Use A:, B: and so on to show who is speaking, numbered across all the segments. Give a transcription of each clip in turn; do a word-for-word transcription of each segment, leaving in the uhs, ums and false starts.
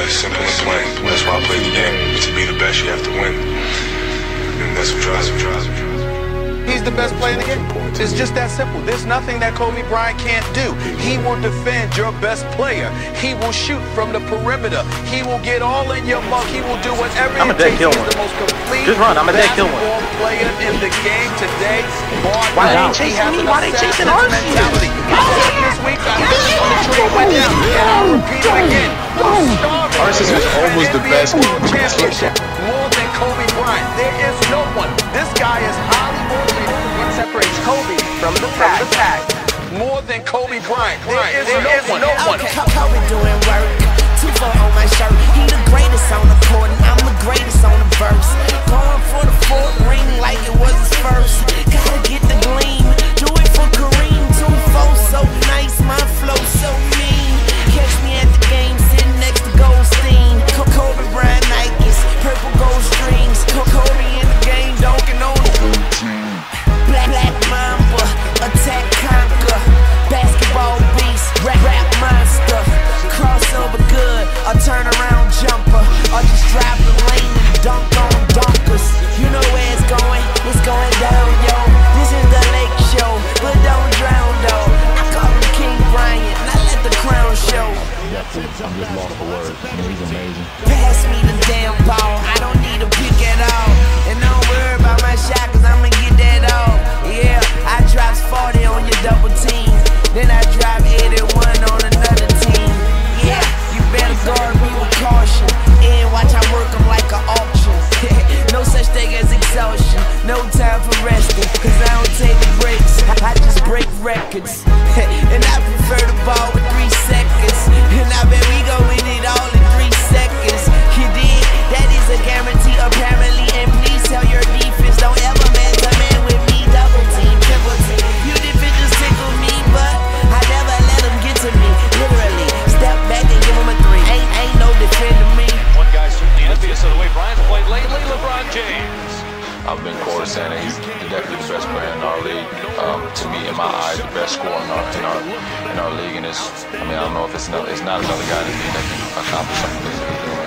A: best, simple and plain. That's why I play the game. To be the best, you have to win. And that's what drives me.
B: He's the best player in the game. It's just that simple. There's nothing that Kobe Bryant can't do. He will defend your best player. He will shoot from the perimeter. He will get all in your mug. He will do whatever
C: I'm
B: it
C: a dead
B: takes.
C: kill
B: He's
C: one.
B: the most complete
C: Just run. I'm a dead kill one.
B: basketball player in the game today. Martin,
C: Why they
B: he
C: chasing
B: has
C: me?
B: an
C: Why they chasing our
B: mentality. He said this week, I finished when the trade went down. And I'll repeat it again.
D: Arsis is almost the best
B: championship. More than Kobe Bryant. There is no one. This guy is highly motivated. What separates Kobe from the pack? From the pack. More than Kobe Bryant. There is there no is one. No one.
E: Okay, Kobe doing work. Two four on my shirt. He the greatest on the court, and I'm the greatest on the verse. Going for the fourth ring like it was his first. Gotta get the gleam. Do it for Kareem. Two four so nice, my flow so mean. Catch me at the game sitting next to Goldstein. Kobe Bryant Nikes, purple gold strings. Kobe in the game, dunking on the Black, black Mamba, attack conquer. Basketball beast, rap, rap monster. Crossover good, a turnaround jumper. Or just drive the lane and dunk on dunkers. You know where it's going, it's going down, yo. This is the Lake Show, but don't drown, though. I call him King Bryant, not let the crown show.
F: I'm just lost for words. I mean, he's amazing.
E: Pass me the damn ball, I don't need a pick at all. And don't worry about my shot, cause I'ma get that off. Yeah, I drops forty on your double team. Then I drop eighty-one on another team. Yeah, you better guard me with caution. And watch I work them like an auction. No such thing as exhaustion. No time for resting, cause I don't take breaks. I just break records. And I prefer the ball with three seconds. And I bet we go with it all in three seconds. You dig? That is a guarantee apparently. And please tell your defense, don't ever man to man with me. Double team, triple team. You defenders tickle me, but I never let them get to me. Literally, step back and give them a three. Ain't, ain't no defending me.
G: One guy certainly envious of the way Bryant's played lately, LeBron James.
F: I've been quoted saying that he's definitely the best player in our league. Um, to me, in my eyes, the best scorer in our in our in our league. And it's, I mean, I don't know if it's another, it's not another guy in the league that can accomplish something that he's doing.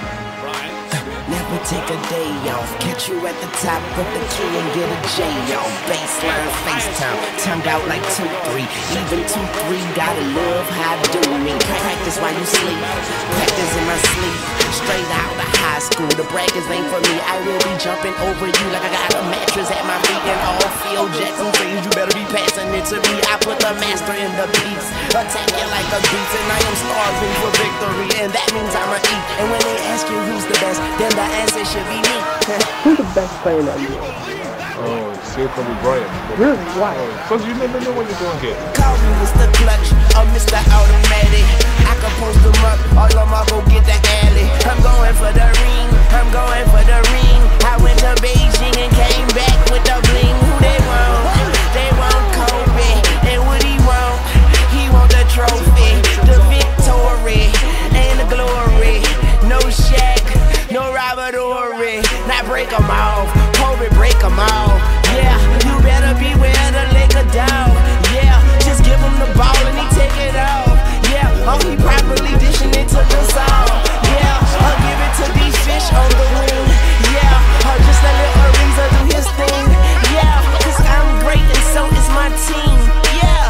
E: Never take a day off. Catch you at the top with the key and get a J off. Baseline FaceTime, timed out like two three. Even two three, gotta love how I do me. Practice while you sleep, practice in my sleep. Straight out of high school, the brackets ain't for me. I will be jumping over you like I got a mattress at my feet. And all Phil Jackson things, you better be passing it to me. I put the master in the piece, attack you like a beast. And I am starving for victory, and that means I'ma eat. And when they ask you who's the best, then the answer should be me.
H: Who's the best player in that league?
D: Oh, still Kobe Bryant.
H: Really? Why?
D: Because you never know what you're going to get.
E: Call me Mister Clutch or Mister Automatic. I can post them up, all of them go get the alley. I'm going for the ring, I'm going for the ring. I went to Beijing and came back with the bling. Who they want? They want Kobe. And what he want? He want the trophy, the victory, and the glory. No Shaq, no Robert Horry. Now break them off, Kobe break them off. Yeah, you better beware the Laker dog. Yeah, just give him the ball and he take it off. Yeah, oh he properly dishing it to the song. Yeah, I'll give it to these fish on the wing. Yeah, I'll just let Lil Ariza do his thing. Yeah, cause I'm great and so is my team. Yeah.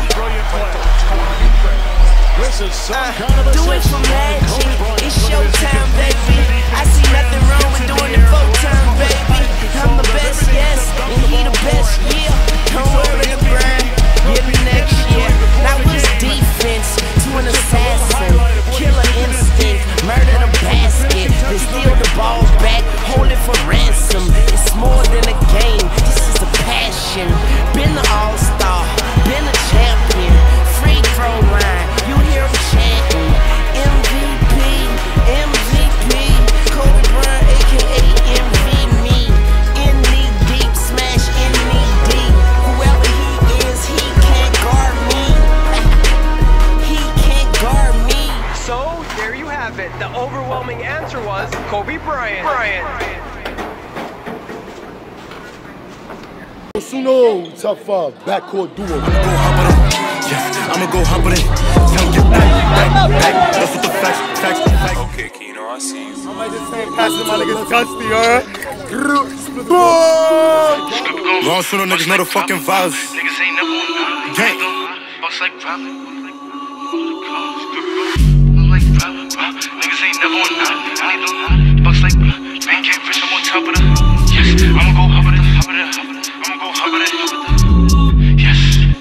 E: Uh, do it for magic, it's showtime, baby. I see nothing wrong with doing it full time, baby. I'm the best, yes, and he the best, yeah. Don't worry, LeBron, get me next year. Now it's defense to an assassin, killer instinct, murder the basket, then steal the ball back, hold it for ransom. It's more than a game, this is a passion. Been the all-star, been a champion, free throw line, you hear him chanting. M V P, M V P, Kobe Bryant, aka M V me. In knee deep, smash in knee deep. Whoever he is, he can't guard me. He can't guard me.
G: So, there you have it. The overwhelming answer was Kobe Bryant. Bryant.
I: Suno, tough uh, backcourt duo.
J: I'ma go hop on it. Tell you back, back, back. That's what the facts, facts, facts.
A: Okay, Keno.
C: I see you.
J: I might just say passing my niggas dusty, alright?
K: Wrong soon, niggas know the fucking vibes.
L: Niggas ain't never on none.
K: Gang.
L: Bucks like private. Niggas ain't never on none. I need them. Bucks like man can't fish, I'm on top of the. Yes, I'ma go hop it, hop it, hop it. I'ma go hop it, hop it. Yes.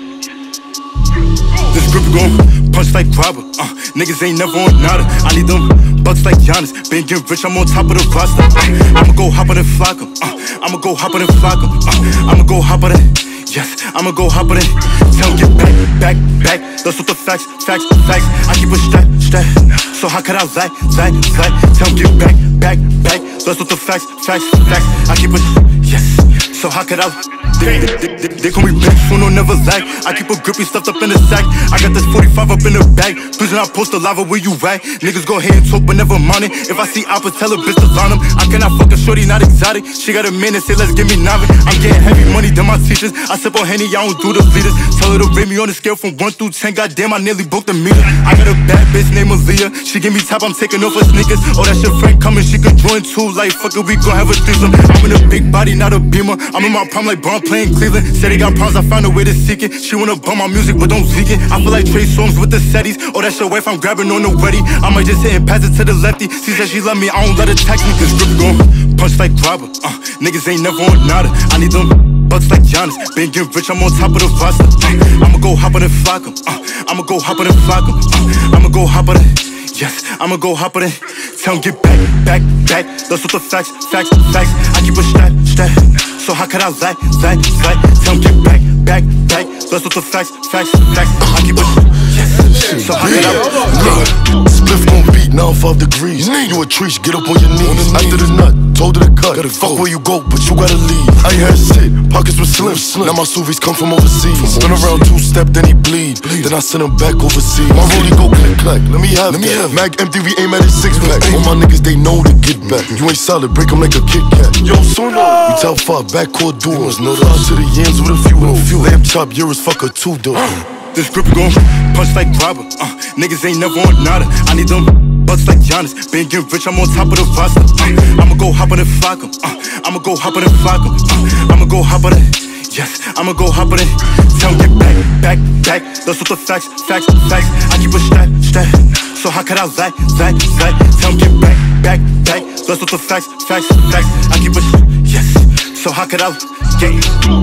K: This grip gon' punch like robber. Uh, niggas ain't never on nada. I need them bucks like Giannis. Been getting rich, I'm on top of the roster. Uh, I'ma go hop on and flock 'em. Uh, I'ma go hop on and flock 'em. Uh, I'ma go hop on it. Yes, I'ma go hop on it. Tell 'em get back, back, back. That's what the facts, facts, facts. I keep a strap, strap. So how could I lie, lie, lie? Tell 'em get back, back, back. That's what the facts, facts, facts. I keep a yes. So how could I? They, they, they, they call me bitch, so no never lag. I keep a grippy stuffed up in the sack. I got this forty-five up in the bag. Please do not post the lava where you at. Niggas go ahead and talk, but never mind it. If I see Alpha, tell a bitch to line them. I cannot fuck a shorty, not exotic. She got a man and say, let's give me nine. I'm getting heavy money than my teachers. I sip on Henny, I don't do the leaders. Tell her to rate me on the scale from one through ten. Goddamn, I nearly broke the meter. I got a bad bitch named Aaliyah. She give me top, I'm taking off her sneakers. Oh, that shit friend coming, she could join too. Like, fuck it, we gon' have a threesome. I'm in a big body, not a beamer. I'm in my prime like Braun playing Cleveland. Said they got problems, I found a way to seek it. She wanna bump my music, but don't leak it. I feel like Trey Songz with the setties. Oh, that's your wife, I'm grabbing on the ready. I might just hit and pass it to the lefty. She said she love me, I don't let her text me. Cause grip gon' punch like robber. Uh, niggas ain't never on nada. I need them bucks like Giannis. Been getting rich, I'm on top of the roster. Uh, I'ma go hop on and flock 'em. Uh, I'ma go hop on and flock 'em. Uh, I'ma go hop on it. Yes, I'ma go hop on it. Tell 'em get back, back, back. That's what the facts, facts, facts. I keep a strap, strap. So how could I lie, lie, lie? Tell 'em get back, back, back. That's what the facts, facts, facts. I keep a yes. So how could I
I: lie? Spliff gon' beat now five degrees. You a treat, get up on your knees. After the nut, told her to cut. Fuck where you go, but you gotta leave. I ain't had shit, pockets were slim. Now my Suvies come from overseas. Spin around two step, then he bleed. Then I send him back overseas. My rollie go click clack. Let me have that. Mag empty, we aim at his six pack. All my niggas, they know to get back. You ain't solid, break 'em like a Kit Kat. Yo, Suno, we tell far backcourt duos. No the to the yams with a few. Lamb chop, euros, fuck a two door.
K: This grip gon' punch like robber. Uh, niggas ain't never on nada. I need them bucks like Giannis. Been getting rich, I'm on top of the roster. Uh, I'ma go hop on and flock 'em. Uh, I'ma go hop on and flock 'em. Uh, I'ma go hop on it. Yes, I'ma go hop on it. Tell 'em get back, back, back. That's what the facts, facts, facts. I keep a strap, strap. So how could I lie, lie, lie? Tell 'em get back, back, back. That's what the facts, facts, facts. I keep a yes. So how could I get?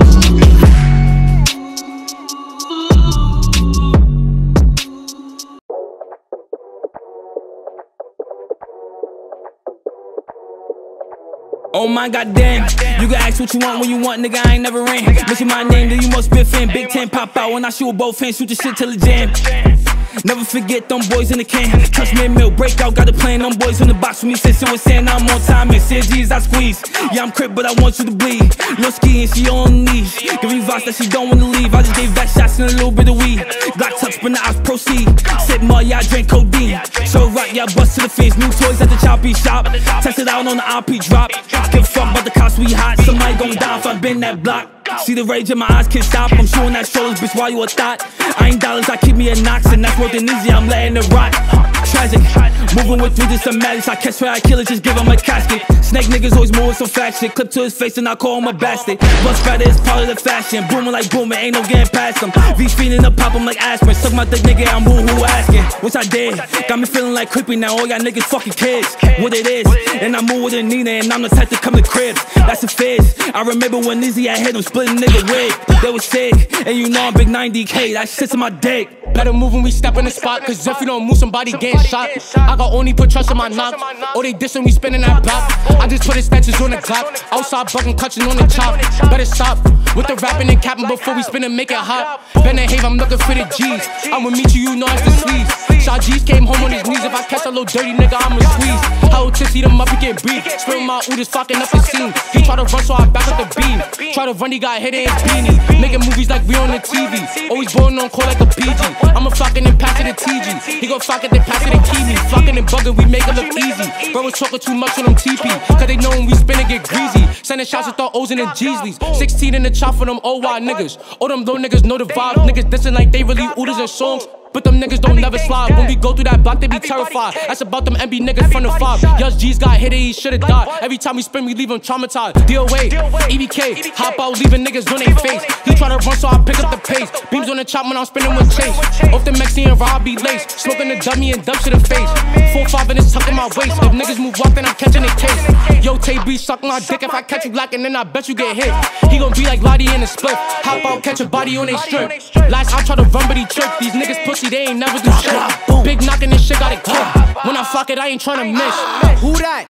M: Oh my goddamn, you can ask what you want when you want, nigga, I ain't never ran. Mention my name, then you must be a fan. Big Ten pop out when I shoot both hands, shoot the shit till it jam. Never forget them boys in the can. Touch me milk, break out, got a plan. Them boys in the box for me, since it was saying I'm on time. And said G's I squeeze. Yeah, I'm crip, but I want you to bleed. No skiing, she on knees. Give me vibes that she don't wanna leave. I just gave back shots and a little bit of weed. Glock touch, but now I proceed. Said more, yeah, I drank codeine. So rock, yeah, bust to the face. New toys at the choppy shop. Test it out on the R P drop. Give a fuck about the cops, we hot. Somebody gon' die if I bend that block. See the rage in my eyes, can't stop. I'm showing that shoulders, bitch, why you a thought? I ain't dollars, I keep me a Knox, and that's worth it easy, I'm letting it rot. Tragic, moving with three just some madness. I catch where I kill it, just give him a casket. Snake niggas always moving some fat shit. Clip to his face and I call him a bastard. Bust fatter is part of the fashion. Booming like booming, ain't no getting past him. V feeding up, pop him like aspirin. Suck my thick nigga, I'm who who asking. Which I did, got me feeling like creepy now. All y'all niggas fucking kids, what it is. And I move with a Nina, and I'm the type to come to cribs. That's a fizz. I remember when Izzy I hit him, splitting nigga wig. They was sick, and you know I'm big ninety K. That shit's in my dick.
N: Better move when we step in the spot, cause if you don't move, somebody getting shot. I got only put trust in my knock. Oh, they dissing, we spinning that block. I just put his statues on the clock. Outside bucking, clutching on the chop. Better stop with the rapping and capping before we spin and make it hot. Better Have, I'm looking for the G's. I'ma meet you, you know it's the sleeves. Shot G's came home on his knees. If I catch a little dirty nigga, I'ma squeeze. How tipsy them up, he can't breathe. Spilling my oodles, fucking up the scene. He try to run, so I back up the beam. Try to run, he got hit in his beanie. Making movies like we on the T V. Always born on call like a P G. I'ma flocking and pass it to T G. He gon' flock it, then pass it to Kiwi. Flocking and bugging, we make it look easy. Bro was talking too much on them T P. Cause they know when we spin and get greasy. Sending shots to thought O's and the Jeezleys. sixteen in the chop for them O Y niggas. All them low niggas know the vibe. Niggas dissing like they really oodles and songs. but them niggas don't never slide. When we go through that block, they be terrified. That's about them M B niggas from the five. Yours G's got hit it, he should've died. Every time we spin, we leave him traumatized. D O A, E B K, hop out, leaving niggas on their face. He try to run, so I pick up the pace. Beams on the chop when I'm spinning with Chase. Off the Mexican Robbie lace, smoking the dummy and dump to the face. Four five and it's tucking my waist. If niggas move walk, then I'm catching the case. Yo, Tay B sucking my dick. If I catch you lacking, then I bet you get hit. He gon' be like Lottie in a split. Hop out, catch a body on they strip. Last I try to run, but he tripped. These niggas pussy, they ain't never do shit. Big knocking this shit got it clip. When I flock it, I ain't tryna miss. Who that?